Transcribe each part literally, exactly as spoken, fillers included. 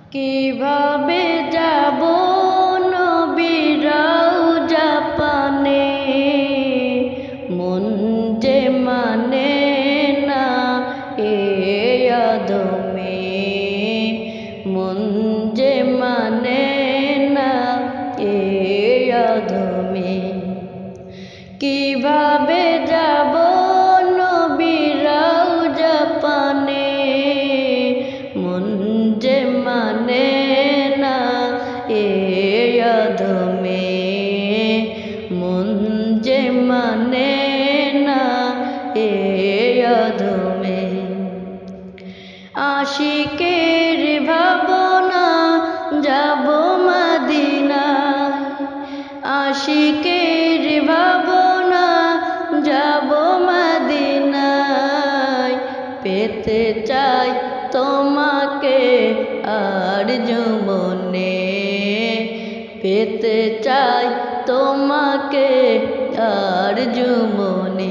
কিভাবে যাব নবীর রওজা পানে, মন যে মানে না এ আদমে, মন যে মানে না এ আদমে। কিভাবে যাব নবীর রওজা পানে, মন যে মানে না এ আদমে, মন যে মানে না এ আদমে। আশিকের ভাবনা যাব মদিনা, আশিকের ভাবনা যাব মদিনায়, পেতে চাই তোমাকে আর জীবনে, পেতে চাই তোমাকে আর জীবনে।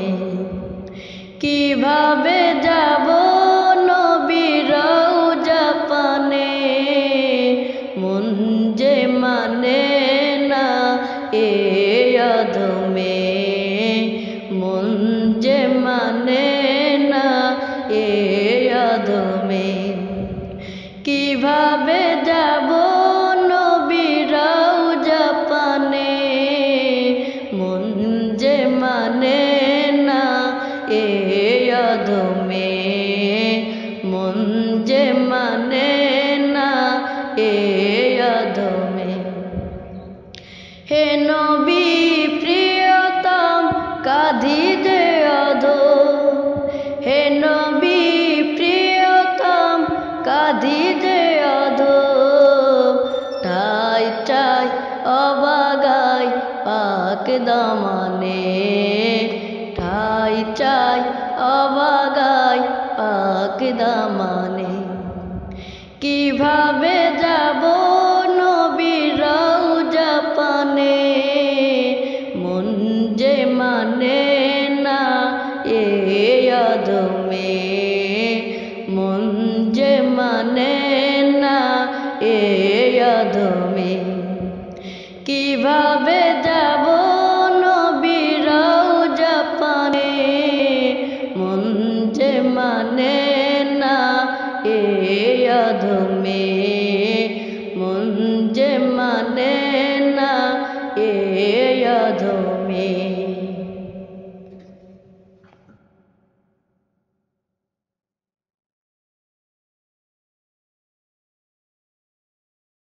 কিভাবে যাব নবীর রওজা পানে, মন যে মানে না এ আদমে, মন যে মানে না এ আদমে। কিভাবে যাব নবীর রওজা পানে, মন যে মানে না এ আদমে, মন যে মানে না এ আদমে। হে নবী প্রিয়তম কাঁদি যে অধম, হে নবী প্রিয়তম কাঁদি যে অধম, ঠাই ঠাই অবাগাই পাক দামানে, ঠাই ঠাই অবাগাই পাক দামানে। কিভাবে যাব নবীর রওজা পানে, মন যে মানে না এ আদমে, মন যে মানে না এ আদমে। কিভাবে